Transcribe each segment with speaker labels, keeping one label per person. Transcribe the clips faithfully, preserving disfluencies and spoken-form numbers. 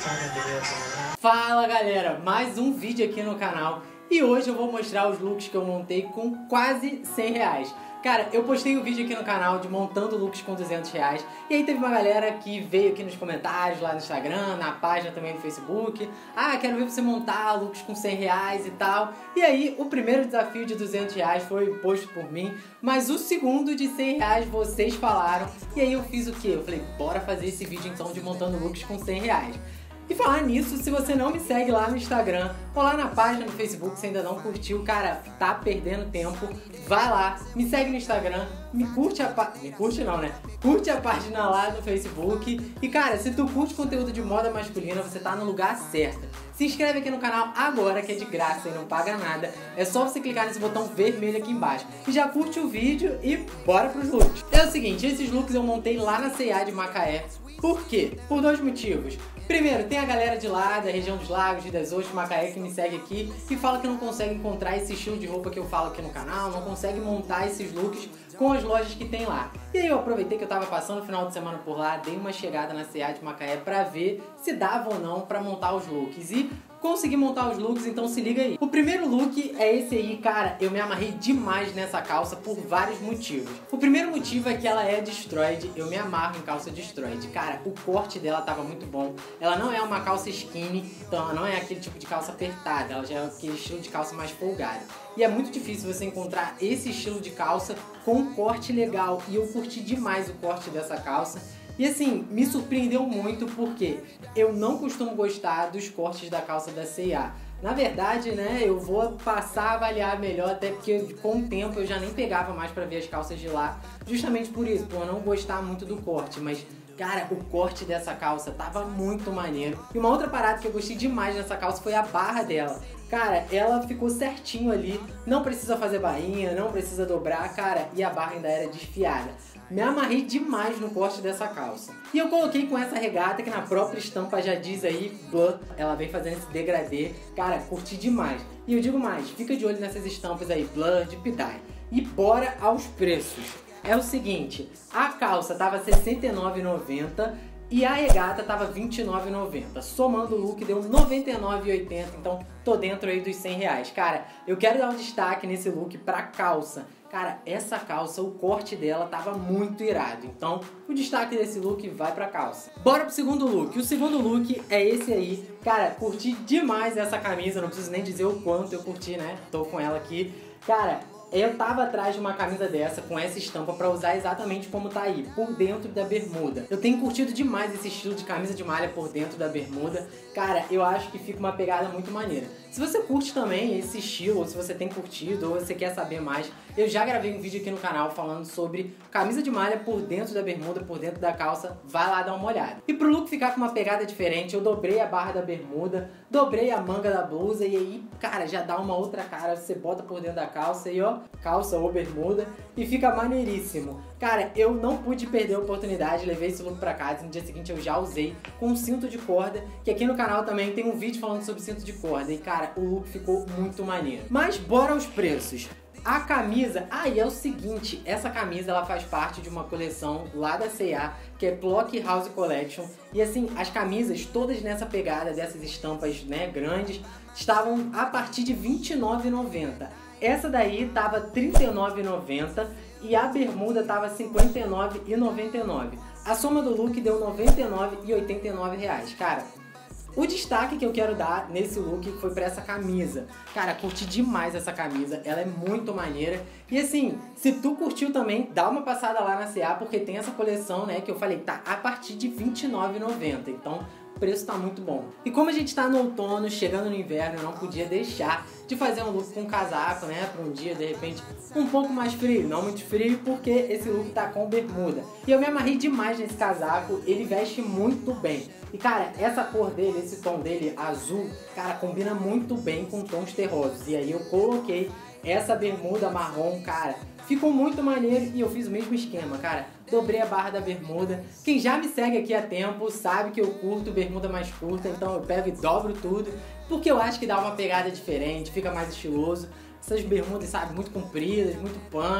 Speaker 1: Fala galera, mais um vídeo aqui no canal e hoje eu vou mostrar os looks que eu montei com quase cem reais. Cara, eu postei um vídeo aqui no canal de montando looks com duzentos reais e aí teve uma galera que veio aqui nos comentários lá no Instagram, na página também no Facebook. Ah, quero ver você montar looks com cem reais e tal. E aí o primeiro desafio de duzentos reais foi posto por mim, mas o segundo de cem reais vocês falaram. E aí eu fiz o quê? Eu falei, bora fazer esse vídeo então de montando looks com cem reais. E falar nisso, se você não me segue lá no Instagram ou lá na página do Facebook, se ainda não curtiu, cara, tá perdendo tempo, vai lá, me segue no Instagram, me curte a página, me curte não, né? Curte a página lá no Facebook e, cara, se tu curte conteúdo de moda masculina, você tá no lugar certo. Se inscreve aqui no canal agora, que é de graça e não paga nada. É só você clicar nesse botão vermelho aqui embaixo. E já curte o vídeo e bora pros looks. É o seguinte, esses looks eu montei lá na C e A de Macaé. Por quê? Por dois motivos. Primeiro, tem a galera de lá, da região dos Lagos, de Dezoito, Macaé, que me segue aqui e fala que não consegue encontrar esse estilo de roupa que eu falo aqui no canal, não consegue montar esses looks com as lojas que tem lá. E aí eu aproveitei que eu tava passando o final de semana por lá, dei uma chegada na C e A de Macaé pra ver se dava ou não pra montar os looks. E consegui montar os looks, então se liga aí. O primeiro look é esse aí, cara, eu me amarrei demais nessa calça por vários motivos. O primeiro motivo é que ela é destroyed, eu me amarro em calça destroyed. Cara, o corte dela tava muito bom. Ela não é uma calça skinny, então ela não é aquele tipo de calça apertada, ela já é aquele estilo de calça mais folgada. E é muito difícil você encontrar esse estilo de calça com um corte legal, e eu curti demais o corte dessa calça. E assim, me surpreendeu muito porque eu não costumo gostar dos cortes da calça da C e A. Na verdade, né, eu vou passar a avaliar melhor, até porque com o tempo eu já nem pegava mais pra ver as calças de lá, justamente por isso, por eu não gostar muito do corte, mas cara, o corte dessa calça tava muito maneiro. E uma outra parada que eu gostei demais dessa calça foi a barra dela. Cara, ela ficou certinho ali, não precisa fazer bainha, não precisa dobrar, cara, e a barra ainda era desfiada. Me amarrei demais no corte dessa calça. E eu coloquei com essa regata que na própria estampa já diz aí, Blur, ela vem fazendo esse degradê. Cara, curti demais. E eu digo mais, fica de olho nessas estampas aí, Blur, de Pidai. E bora aos preços. É o seguinte, a calça tava sessenta e nove reais e noventa centavos e a regata tava vinte e nove reais e noventa centavos. Somando o look deu noventa e nove reais e oitenta centavos, então tô dentro aí dos cem reais. Cara, eu quero dar um destaque nesse look pra calça. Cara, essa calça, o corte dela tava muito irado. Então, o destaque desse look vai pra calça. Bora pro segundo look. O segundo look é esse aí. Cara, curti demais essa camisa. Não preciso nem dizer o quanto eu curti, né? Tô com ela aqui. Cara, eu tava atrás de uma camisa dessa, com essa estampa, pra usar exatamente como tá aí, por dentro da bermuda. Eu tenho curtido demais esse estilo de camisa de malha por dentro da bermuda. Cara, eu acho que fica uma pegada muito maneira. Se você curte também esse estilo, ou se você tem curtido, ou você quer saber mais, eu já gravei um vídeo aqui no canal falando sobre camisa de malha por dentro da bermuda, por dentro da calça. Vai lá dar uma olhada. E pro look ficar com uma pegada diferente, eu dobrei a barra da bermuda, dobrei a manga da blusa e aí, cara, já dá uma outra cara. Você bota por dentro da calça e ó, calça ou bermuda e fica maneiríssimo. Cara, eu não pude perder a oportunidade, levei esse look pra casa, no dia seguinte eu já usei com um cinto de corda, que aqui no canal também tem um vídeo falando sobre cinto de corda e cara, o look ficou muito maneiro. Mas bora aos preços. A camisa, ah, e é o seguinte, essa camisa ela faz parte de uma coleção lá da C e A, que é Clock House Collection, e assim, as camisas todas nessa pegada dessas estampas, né, grandes, estavam a partir de vinte e nove reais e noventa centavos. Essa daí tava trinta e nove reais e noventa centavos e a bermuda tava cinquenta e nove reais e noventa e nove centavos. A soma do look deu noventa e nove reais e oitenta e nove reais. Cara, o destaque que eu quero dar nesse look foi pra essa camisa. Cara, curti demais essa camisa, ela é muito maneira. E assim, se tu curtiu também, dá uma passada lá na C e A, porque tem essa coleção, né, que eu falei, tá a partir de vinte e nove reais e noventa centavos. Então, o preço tá muito bom. E como a gente tá no outono, chegando no inverno, eu não podia deixar de fazer um look com casaco, né, pra um dia, de repente, um pouco mais frio. Não muito frio, porque esse look tá com bermuda. E eu me amarrei demais nesse casaco, ele veste muito bem. E cara, essa cor dele, esse tom dele, azul, cara, combina muito bem com tons terrosos. E aí eu coloquei essa bermuda marrom, cara, ficou muito maneiro e eu fiz o mesmo esquema, cara. Dobrei a barra da bermuda. Quem já me segue aqui há tempo sabe que eu curto bermuda mais curta, então eu pego e dobro tudo, porque eu acho que dá uma pegada diferente, fica mais estiloso. Essas bermudas, sabe, muito compridas, muito pano,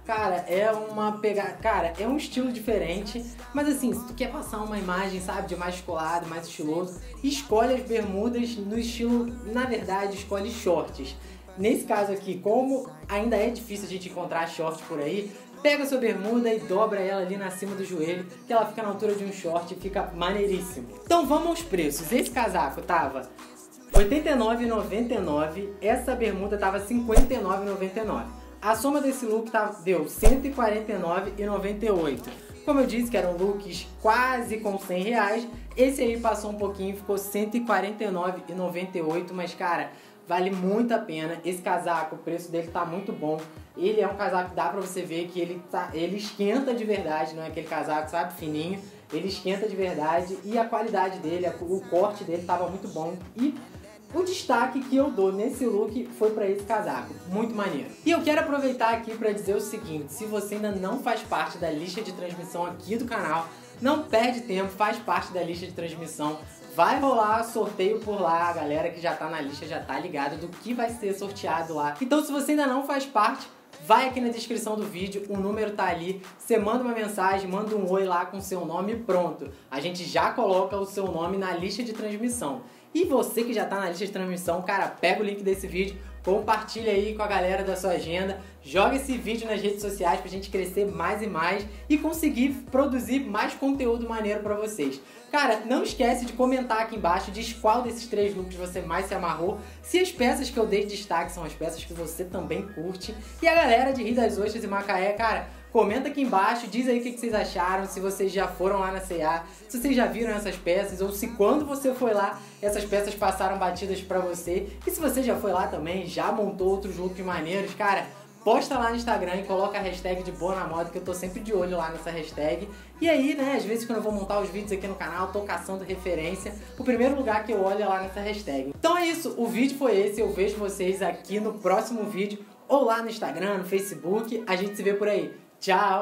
Speaker 1: Cara, é uma pegada. Cara, é um estilo diferente. Mas assim, se tu quer passar uma imagem, sabe, de mais descolado, mais estiloso, escolhe as bermudas no estilo, na verdade, escolhe shorts. Nesse caso aqui, como ainda é difícil a gente encontrar short por aí, pega a sua bermuda e dobra ela ali na cima do joelho, que ela fica na altura de um short e fica maneiríssimo. Então vamos aos preços. Esse casaco tava oitenta e nove reais e noventa e nove centavos, essa bermuda tava cinquenta e nove reais e noventa e nove centavos. A soma desse look tá, deu cento e quarenta e nove reais e noventa e oito centavos. Como eu disse que eram looks quase com cem reais, esse aí passou um pouquinho, ficou cento e quarenta e nove reais e noventa e oito centavos, mas cara, vale muito a pena. Esse casaco, o preço dele tá muito bom. Ele é um casaco que dá pra você ver que ele, tá, ele esquenta de verdade, não é aquele casaco, sabe, fininho. Ele esquenta de verdade e a qualidade dele, o corte dele tava muito bom. E o destaque que eu dou nesse look foi pra esse casaco, muito maneiro. E eu quero aproveitar aqui pra dizer o seguinte, se você ainda não faz parte da lista de transmissão aqui do canal, não perde tempo, faz parte da lista de transmissão. Vai rolar sorteio por lá, a galera que já tá na lista já tá ligada do que vai ser sorteado lá. Então se você ainda não faz parte, vai aqui na descrição do vídeo, o número tá ali, você manda uma mensagem, manda um oi lá com seu nome e pronto. A gente já coloca o seu nome na lista de transmissão. E você que já tá na lista de transmissão, cara, pega o link desse vídeo, compartilha aí com a galera da sua agenda, joga esse vídeo nas redes sociais pra gente crescer mais e mais e conseguir produzir mais conteúdo maneiro pra vocês. Cara, não esquece de comentar aqui embaixo, diz qual desses três looks você mais se amarrou, se as peças que eu dei de destaque são as peças que você também curte. E a galera de Rio das Ostras e Macaé, cara, comenta aqui embaixo, diz aí o que vocês acharam, se vocês já foram lá na C e A, se vocês já viram essas peças, ou se quando você foi lá, essas peças passaram batidas pra você. E se você já foi lá também, já montou outros looks maneiros, cara, posta lá no Instagram e coloca a hashtag de Boa na Moda, que eu tô sempre de olho lá nessa hashtag. E aí, né, às vezes quando eu vou montar os vídeos aqui no canal, tô caçando referência, o primeiro lugar que eu olho é lá nessa hashtag. Então é isso, o vídeo foi esse, eu vejo vocês aqui no próximo vídeo, ou lá no Instagram, no Facebook, a gente se vê por aí. Tchau!